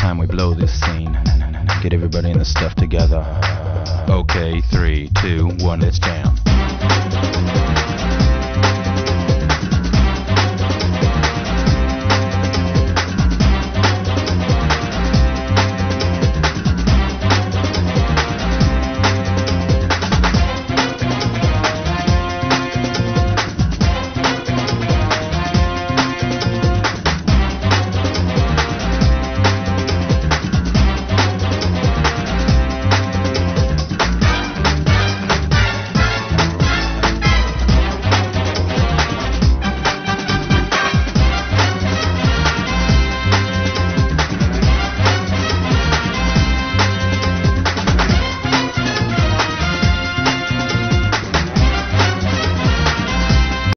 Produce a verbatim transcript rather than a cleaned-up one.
time we blow this scene. Get everybody in the stuff together. Okay, three, two, one, let's jam.